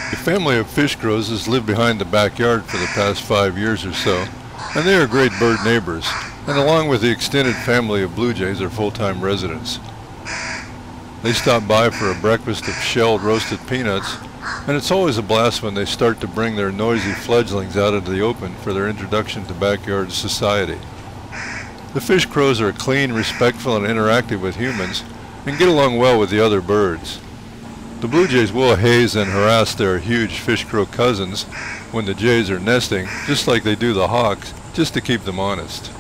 The family of fish crows has lived behind the backyard for the past 5 years or so, and they are great bird neighbors, and along with the extended family of blue jays are full-time residents. They stop by for a breakfast of shelled roasted peanuts, and it's always a blast when they start to bring their noisy fledglings out into the open for their introduction to backyard society. The fish crows are clean, respectful, and interactive with humans, and get along well with the other birds. The blue jays will haze and harass their huge fish crow cousins when the jays are nesting, just like they do the hawks, just to keep them honest.